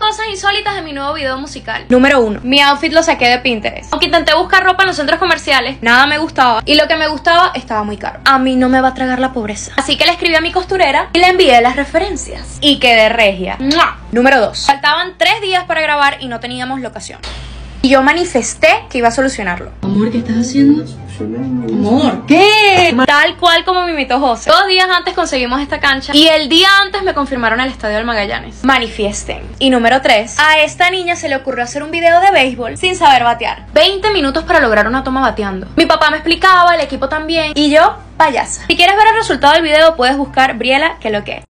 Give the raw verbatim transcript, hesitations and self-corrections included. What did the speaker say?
cosas insólitas de mi nuevo video musical. Número uno. Mi outfit lo saqué de Pinterest. Aunque intenté buscar ropa en los centros comerciales, nada me gustaba. Y lo que me gustaba estaba muy caro. A mí no me va a tragar la pobreza. Así que le escribí a mi costurera y le envié las referencias. Y quedé regia. ¡Mua! Número dos. Faltaban tres días para grabar y no teníamos locación. Y yo manifesté que iba a solucionarlo. Amor, ¿qué estás haciendo? Amor, ¿qué? Tal cual como me imitó José. Dos días antes conseguimos esta cancha y el día antes me confirmaron el estadio del Magallanes. Manifiesten. Y número tres. A esta niña se le ocurrió hacer un video de béisbol sin saber batear. veinte minutos para lograr una toma bateando. Mi papá me explicaba, el equipo también. Y yo, payasa. Si quieres ver el resultado del video, puedes buscar Briela que lo que.